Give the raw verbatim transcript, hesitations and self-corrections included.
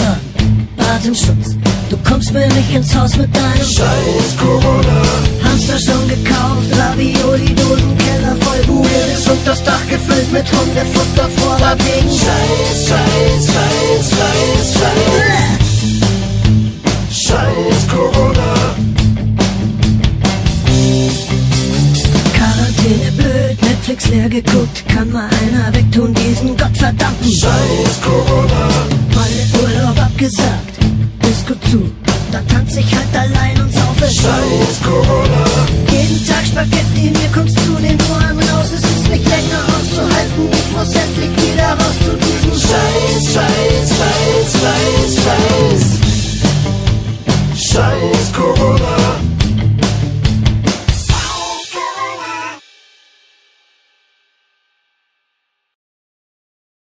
tragen Atemschutz. Du kommst mir nicht ins Haus mit deinem Scheiß Corona. Hamster schon gekauft, Ravioli-Dosen, Keller voll Buches und das Dach gefüllt mit Hundefutter Vorrat wegen Scheiß, Scheiß, Scheiß, Scheiß, Scheiß. Scheiß Corona. Quarantäne blöd, Netflix leer geguckt, kann mal einer wegtun diesen gottverdammten Scheiß Corona. Meine Urlaub abgesagt, Disco zu, da tanz ich halt allein und saufe. Scheiß Corona. Jeden Tag Spaghetti, mir kommt's zu den Ohren raus, es ist nicht länger auszuhalten, ich muss endlich wieder raus zu diesem Scheiß, Scheiß, Scheiß, Scheiß, Scheiß. Scheiß Corona.